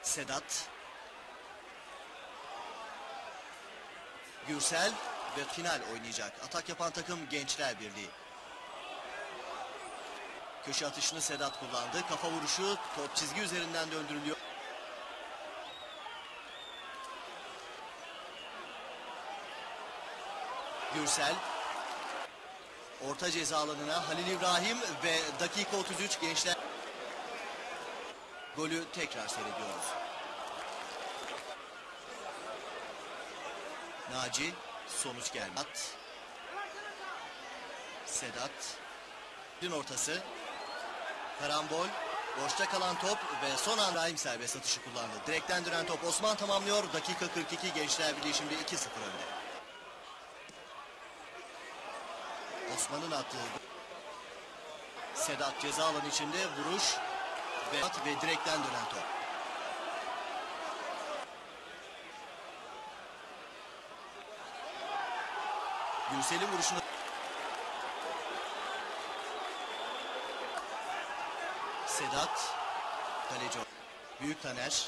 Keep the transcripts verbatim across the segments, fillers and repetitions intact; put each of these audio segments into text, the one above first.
Sedat. Gürsel ve final oynayacak. Atak yapan takım Gençler Birliği. Köşe atışını Sedat kullandı. Kafa vuruşu, top çizgi üzerinden döndürülüyor. Gürsel. Orta ceza alanına Halil İbrahim ve dakika otuz üç Gençler. Golü tekrar seyrediyoruz. Naci, sonuç gelmedi. Sedat. Din ortası. Karambol. Boşta kalan top ve son anda İbrahim serbest atışı kullandı. Direkten dönen top Osman tamamlıyor. Dakika kırk iki Gençler Birliği şimdi iki sıfır önde. Osman'ın attığı Sedat ceza alanı içinde vuruş ve, ve direkten dönen top. Gürsel'in vuruşunu Sedat kaleci Büyük Taner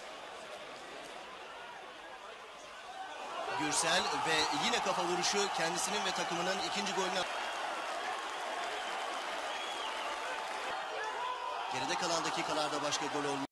Gürsel ve yine kafa vuruşu kendisinin ve takımının ikinci golünü. Geride kalan dakikalarda başka gol olmuyor.